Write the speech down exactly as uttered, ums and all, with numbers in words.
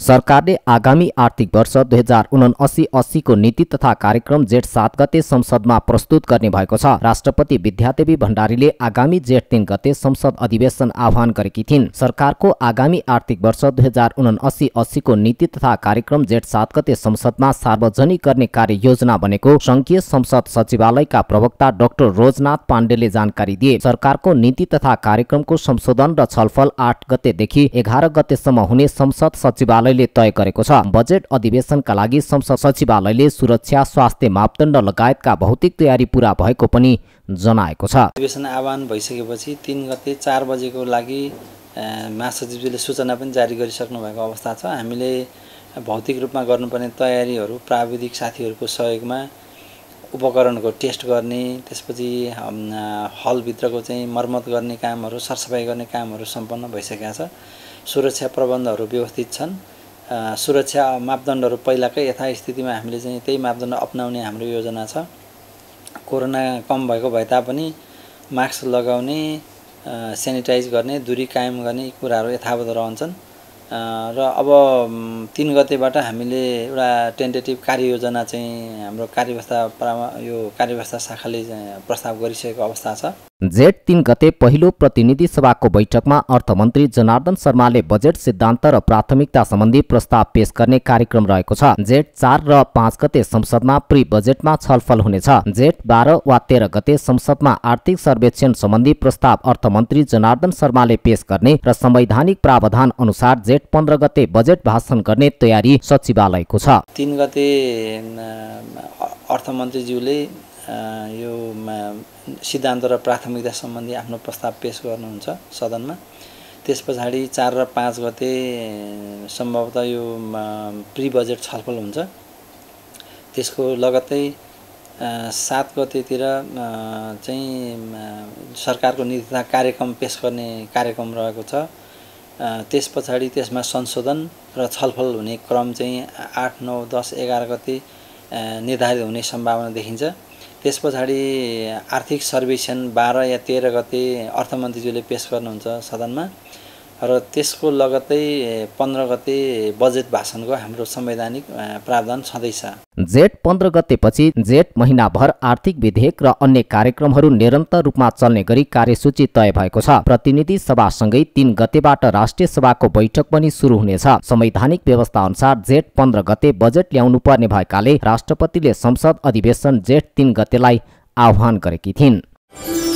सरकारले आगामी आर्थिक वर्ष दुई हजार उनासी अस्सी को नीति तथा कार्यक्रम जेठ सात गते संसदमा प्रस्तुत गर्ने भएको छ। राष्ट्रपति विद्यादेवी भण्डारीले आगामी जेठ तीन गते संसद अधिवेशन आह्वान गरेकी थिइन्। सरकारको आगामी आर्थिक वर्ष दुई हजार उनासी अस्सी को नीति तथा कार्यक्रम जेठ सात गते संसदमा सार्वजनिक गर्ने कार्य योजना बनेको संघीय संसद सचिवालयका प्रवक्ता डाक्टर रोजनाथ पाण्डेले जानकारी दिए। सरकारको नीति तथा कार्यक्रमको संशोधन र छलफल आठ गतेदेखि एघार गतेसम्म हुने संसद सचिवालय तय गरेको छ। बजेट अधिवेशनका लागि संसद सचिवालयले सुरक्षा, स्वास्थ्य मापदण्ड लगायतका भौतिक तयारी पूरा भएको पनि जनाएको छ। अधिवेशन आह्वान भइसकेपछि तीन गते चार बजेको लागि महासचिवले सूचना पनि जारी गरिसक्नु भएको अवस्था छ। हामीले भौतिक रूपमा गर्नुपर्ने तयारीहरू प्राविधिक साथीहरूको सहयोगमा उपकरणको टेस्ट गर्ने, त्यसपछि हलभित्रको चाहिँ मर्मत गर्ने कामहरू, सरसफाई गर्ने कामहरू सम्पन्न भइसकेका छ। सुरक्षा प्रबन्धहरू व्यवस्थित छन्। सुरक्षा मापदण्डहरू पहिलाकै यथास्थितिमा हामीले चाहिँ त्यही मापदण्ड अपनाउने हाम्रो योजना छ। कोरोना कम भएको भए तापनि मास्क लगाउने, सेनिटाइज गर्ने, दूरी कायम गर्ने कुराहरू यथावत रहन्छन्। र अब तीन गतेबाट हामीले एउटा टेन्टेटिभ कार्ययोजना चाहिँ हाम्रो कार्यव्यवस्था यो कार्यव्यवस्था शाखाले प्रस्ताव गरिसकेको अवस्था छ। जेठ तीन गते पहिलो प्रतिनिधि सभाको बैठकमा अर्थमन्त्री जनार्दन शर्माले बजेट सिद्धान्त र प्राथमिकता सम्बन्धी प्रस्ताव पेश गर्ने कार्यक्रम रहेको छ। जेठ चार र पाँच गते संसदमा प्री बजेटमा छलफल हुनेछ। जेठ बाह्र वा तेह्र गते संसदमा आर्थिक सर्वेक्षण सम्बन्धी प्रस्ताव अर्थमन्त्री जनार्दन शर्माले पेश गर्ने र संवैधानिक प्रावधान अनुसार जेठ पन्ध्र गते बजेट भाषण गर्ने तयारी सचिवालयको छ। तीन गते अर्थमन्त्रीज्यूले यो सिद्धान्त र प्राथमिकता सम्बन्धी आफ्नो प्रस्ताव पेश गर्नुहुन्छ सदनमा। त्यस पछाडि चार र पाँच गते सम्भवतः यो प्री बजेट छलफल हुन्छ। त्यसको लगत्तै सात गतेतिर चाहिँ सरकारको नीति तथा कार्यक्रम पेश गर्ने कार्यक्रम रहेको छ। त्यस पछाडि त्यसमा संशोधन र छलफल हुने क्रम चाहिँ आठ नौ दस एघार गते निर्धारित हुने सम्भावना देखिन्छ। त्यस पछाडि आर्थिक सर्वेक्षण बाह्र या तेह्र गते अर्थमन्त्रीज्यूले पेश गर्नुहुन्छ सदनमा र त्यसको लगत्तै पन्ध्र गते बजेट भाषणको हाम्रो संवैधानिक प्रावधान छँदैछ। जेठ पन्ध्र गतेपछि जेठ महिनाभर आर्थिक विधेयक र अन्य कार्यक्रमहरू निरन्तर रूपमा चल्ने गरी कार्यसूची तय भएको छ। प्रतिनिधि सभासँगै तीन गतेबाट राष्ट्रिय सभाको बैठक पनि सुरु हुनेछ। संवैधानिक व्यवस्था अनुसार जेठ पन्ध्र गते बजेट ल्याउनु पर्ने भएकाले राष्ट्रपतिले संसद अधिवेशन जेठ तीन गतेलाई आह्वान गरेकी थिइन्।